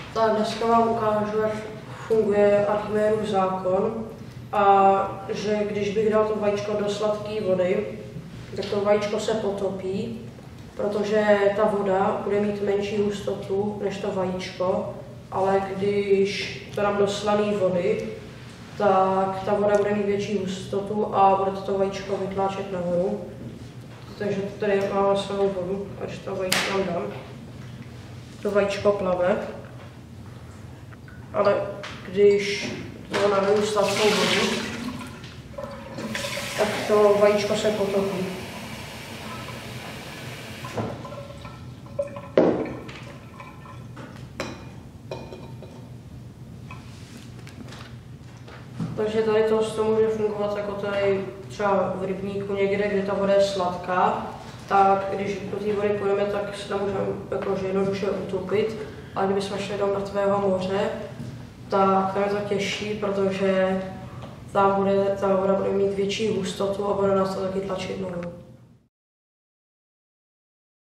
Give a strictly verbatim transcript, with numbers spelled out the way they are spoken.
Tak dneska vám ukážu, jak funguje Archimedův zákon a že když bych dal to vajíčko do sladké vody, tak to vajíčko se potopí, protože ta voda bude mít menší hustotu než to vajíčko, ale když to dám do slané vody, tak ta voda bude mít větší hustotu a bude to vajíčko vytláčet nahoru. Takže tady máme slanou vodu, až to vajíčko tam dám. To vajíčko plave, ale když to naliju sladkou vodu, tak to vajíčko se potopí. Takže tady to, to může fungovat jako tady třeba v rybníku někde, kde ta voda je sladká, tak když do té vody půjdeme, tak se tam můžeme jakože jednoduše utopit, ale kdybychom šli do mrtvého moře, tak tam je to těžší, protože tam bude, ta voda bude mít větší hustotu a bude nás to taky tlačit nahoru.